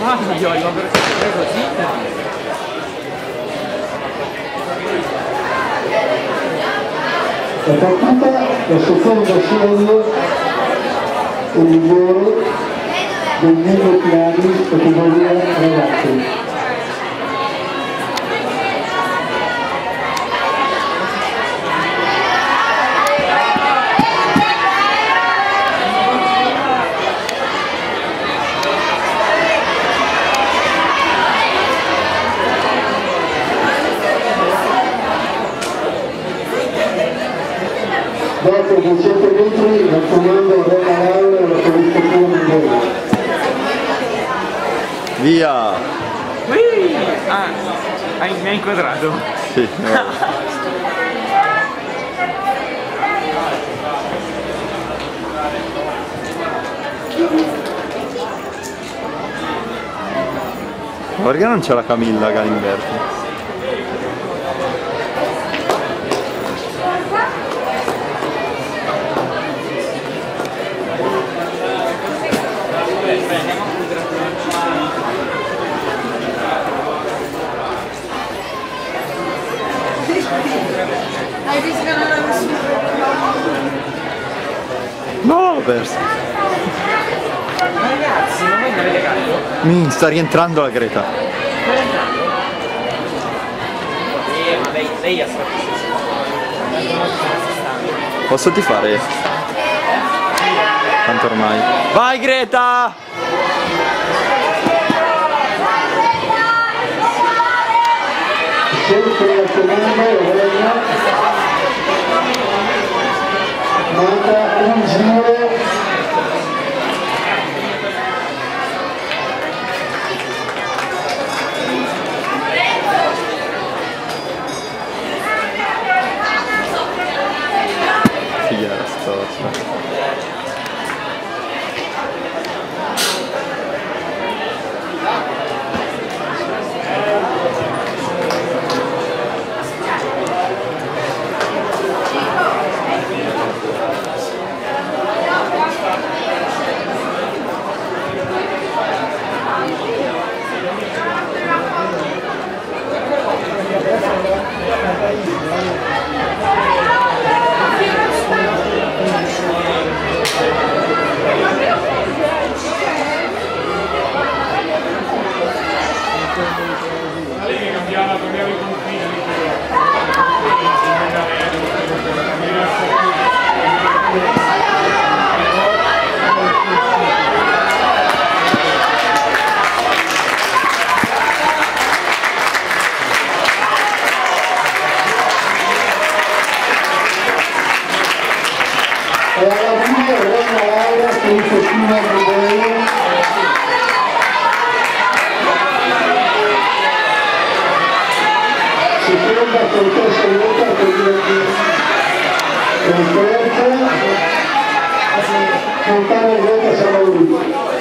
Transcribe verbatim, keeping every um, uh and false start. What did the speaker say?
io arrivo per sempre così. La partita la seconda serie il migliore dei mille piani categoria ragazzi. Dopo duecento metri raccomando a Roma Laura la qualificazione mondiale. Via! Ui! Ah, hai, mi hai inquadrato. Sì, ma perché non c'è la Camilla Galimberti? Hai visto che non era nessuno? No, l'ho perso. Ma ragazzi, non voi ne avete carico? Mi sta rientrando la Greta. Eh, ma lei, lei ha fatto. Posso ti fare? Tanto ormai. Vai Greta! Sempre la comanda Lorena manca un giro Figlia la storia. e alla fine Lorena Laura che il pochino di seconda contessa Luca per il terzo contare Luca Samauri.